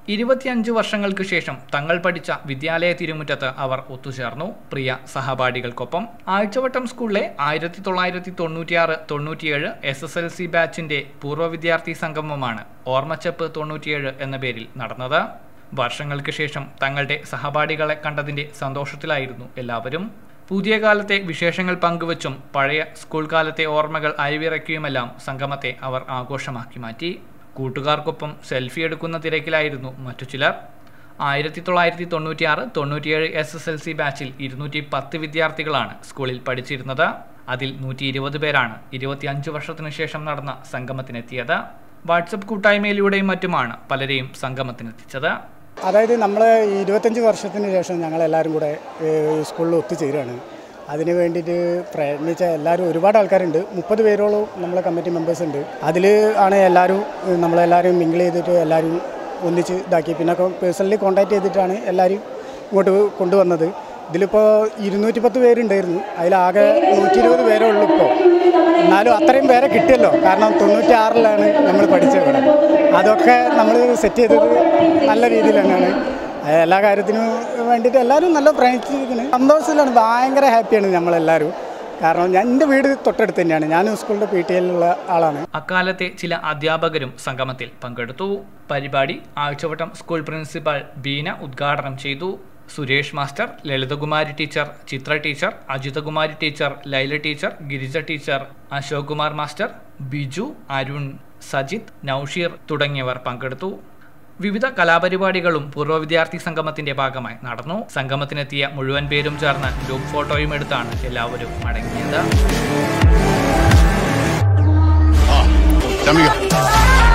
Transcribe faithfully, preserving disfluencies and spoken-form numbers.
ഇരുപത്തിയഞ്ച് വർഷങ്ങൾക്ക് ശേഷം തങ്ങൾ പഠിച്ച വിദ്യാലയ തിരുമുറ്റത്ത് അവർ ഒത്തുചേർന്നു. പ്രിയ സഹപാഠികൾക്കൊപ്പം ആഴ്ചവട്ടം സ്കൂളിലെ ആയിരത്തി തൊള്ളായിരത്തി തൊണ്ണൂറ്റിയാറ് തൊണ്ണൂറ്റിയേഴ് എസ് എസ് എൽ സി ബാച്ചിന്റെ പൂർവ്വ വിദ്യാർത്ഥി സംഗമമാണ് ഓർമ്മച്ചപ്പ് തൊണ്ണൂറ്റിയേഴ് എന്ന പേരിൽ നടന്നത്. വർഷങ്ങൾക്ക് ശേഷം തങ്ങളുടെ സഹപാഠികളെ കണ്ടതിന്റെ സന്തോഷത്തിലായിരുന്നു എല്ലാവരും. പുതിയ കാലത്തെ വിശേഷങ്ങൾ പങ്കുവച്ചും പഴയ സ്കൂൾ കാലത്തെ ഓർമ്മകൾ അയവിറക്കിയുമെല്ലാം സംഗമത്തെ അവർ ആഘോഷമാക്കി മാറ്റി. കൂട്ടുകാർക്കൊപ്പം സെൽഫി എടുക്കുന്ന തിരക്കിലായിരുന്നു മറ്റു ചിലർ. ആയിരത്തി തൊള്ളായിരത്തി തൊണ്ണൂറ്റിയാറ് തൊണ്ണൂറ്റിയേഴ് എസ് എസ് എൽ സി ബാച്ചിൽ ഇരുന്നൂറ്റി പത്ത് വിദ്യാർത്ഥികളാണ് സ്കൂളിൽ പഠിച്ചിരുന്നത്. അതിൽ നൂറ്റി ഇരുപത് പേരാണ് ഇരുപത്തിയഞ്ച് വർഷത്തിനു ശേഷം നടന്ന സംഗമത്തിനെത്തിയത്. വാട്സപ്പ് കൂട്ടായ്മയിലൂടെയും മറ്റുമാണ് പലരെയും സംഗമത്തിനെത്തിച്ചത്. അതായത് നമ്മൾ ഇരുപത്തഞ്ച് വർഷത്തിന് ശേഷം ഞങ്ങളെല്ലാവരും കൂടെ സ്കൂളിൽ ഒത്തുചേരുകയാണ്. അതിന് വേണ്ടിയിട്ട് പ്രയത്നിച്ച എല്ലാവരും ഒരുപാട് ആൾക്കാരുണ്ട്. മുപ്പത് പേരോളം നമ്മളെ കമ്മിറ്റി മെമ്പേഴ്സ് ഉണ്ട്. അതിൽ ആണ് എല്ലാവരും നമ്മളെല്ലാവരും മിങ്കിൾ ചെയ്തിട്ട് എല്ലാവരും ഒന്നിച്ച് ഇതാക്കി. പിന്നെ പേഴ്സണലി കോൺടാക്ട് ചെയ്തിട്ടാണ് എല്ലാവരും ഇങ്ങോട്ട് കൊണ്ടുവന്നത്. ഇതിലിപ്പോൾ ഇരുന്നൂറ്റി പത്ത് പേരുണ്ടായിരുന്നു. അതിലാകെ നൂറ്റി ഇരുപത് പേരേ ഉള്ളൂ ഇപ്പോൾ. എന്നാലും അത്രയും പേരെ കിട്ടിയല്ലോ. കാരണം തൊണ്ണൂറ്റി ആറിലാണ് നമ്മൾ പഠിച്ചത് ഇവിടെ. അതൊക്കെ നമ്മൾ സെറ്റ് ചെയ്തത് നല്ല രീതിയിൽ തന്നെയാണ്. എല്ലാ കാര്യത്തിനും വേണ്ടിയിട്ട് എല്ലാവരും നല്ല പ്രയത്നിച്ചിരിക്കുന്നത്. സന്തോഷത്തിലാണ്, ഭയങ്കര ഹാപ്പിയാണ് നമ്മളെല്ലാവരും. കാരണം ഞാൻ എൻ്റെ വീട് തൊട്ടടുത്ത് തന്നെയാണ്. ഞാൻ സ്കൂളിൻ്റെ പി ടി എല്ലുള്ള ആളാണ്. അക്കാലത്തെ ചില അധ്യാപകരും സംഗമത്തിൽ പങ്കെടുത്തു. പരിപാടി ആഴ്ചവട്ടം സ്കൂൾ പ്രിൻസിപ്പൽ ബീന ഉദ്ഘാടനം ചെയ്തു. Suresh master, Lalithakumari teacher, Chitra teacher, Ajithakumari teacher, Laila teacher, Girija teacher, Ashok Kumar master, Biju, Arun, Sajith, Nausheer തുടങ്ങിയവർ പങ്കെടുത്തു. വിവിധ കലാപരിപാടികളും പൂർവ്വ വിദ്യാർത്ഥി സംഗമത്തിന്റെ ഭാഗമായി നടന്നു. സംഗമത്തിനെത്തിയ മുഴുവൻ പേരും ചേർന്ന് ഗ്രൂപ്പ് ഫോട്ടോയും എടുത്താണ് എല്ലാവരും മടങ്ങിയത്.